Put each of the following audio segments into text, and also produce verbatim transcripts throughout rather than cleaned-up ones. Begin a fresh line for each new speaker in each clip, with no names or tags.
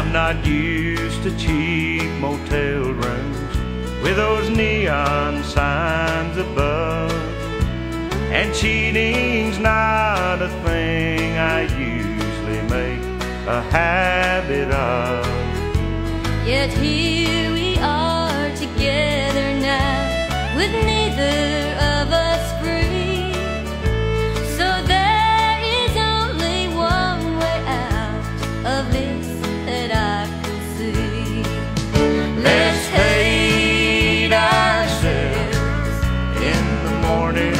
I'm not used to cheap motel rooms with those neon signs above, and cheating's not a thing I usually make a habit of.
Yet here we are together now, with neither of us free. So there is only one way out of this that I can see.
Let's hate ourselves in the morning.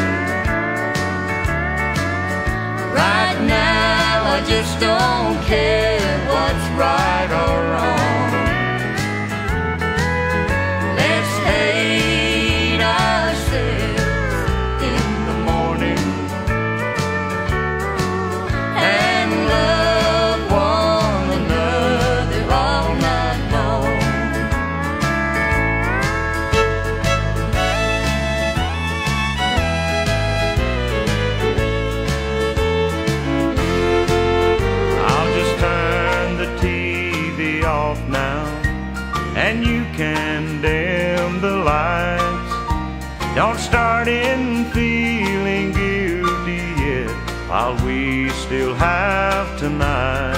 Right now I just don't care what's right or wrong.
Let's hate ourselves in the morning
And love one another all night long.
I'll just turn the T V off now, and you can dim the lights. Don't start in feeling guilty yet, while we still have tonight.